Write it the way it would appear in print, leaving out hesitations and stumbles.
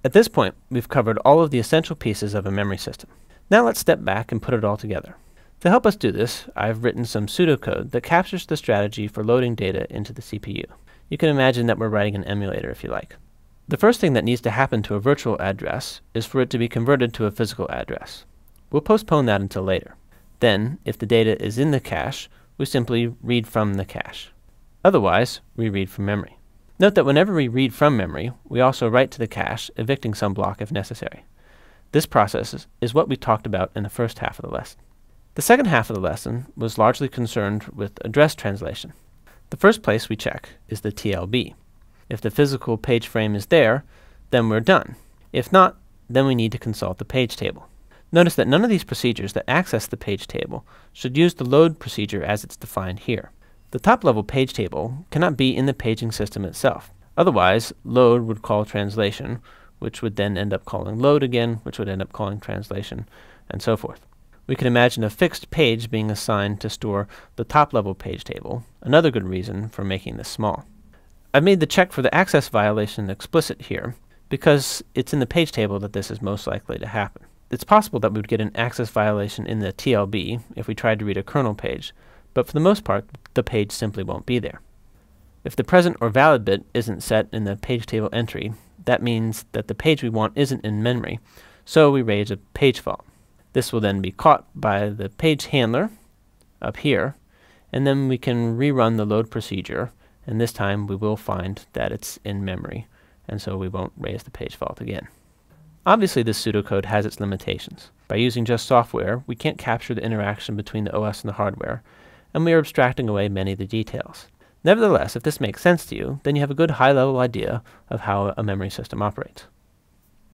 At this point, we've covered all of the essential pieces of a memory system. Now let's step back and put it all together. To help us do this, I've written some pseudocode that captures the strategy for loading data into the CPU. You can imagine that we're writing an emulator if you like. The first thing that needs to happen to a virtual address is for it to be converted to a physical address. We'll postpone that until later. Then, if the data is in the cache, we simply read from the cache. Otherwise, we read from memory. Note that whenever we read from memory, we also write to the cache, evicting some block if necessary. This process is what we talked about in the first half of the lesson. The second half of the lesson was largely concerned with address translation. The first place we check is the TLB. If the physical page frame is there, then we're done. If not, then we need to consult the page table. Notice that none of these procedures that access the page table should use the load procedure as it's defined here. The top-level page table cannot be in the paging system itself. Otherwise, load would call translation, which would then end up calling load again, which would end up calling translation, and so forth. We can imagine a fixed page being assigned to store the top-level page table, another good reason for making this small. I've made the check for the access violation explicit here, because it's in the page table that this is most likely to happen. It's possible that we would get an access violation in the TLB if we tried to read a kernel page, but for the most part, the page simply won't be there. If the present or valid bit isn't set in the page table entry, that means that the page we want isn't in memory, so we raise a page fault. This will then be caught by the page handler up here, and then we can rerun the load procedure, and this time we will find that it's in memory, and so we won't raise the page fault again. Obviously, this pseudocode has its limitations. By using just software, we can't capture the interaction between the OS and the hardware, and we are abstracting away many of the details. Nevertheless, if this makes sense to you, then you have a good high-level idea of how a memory system operates.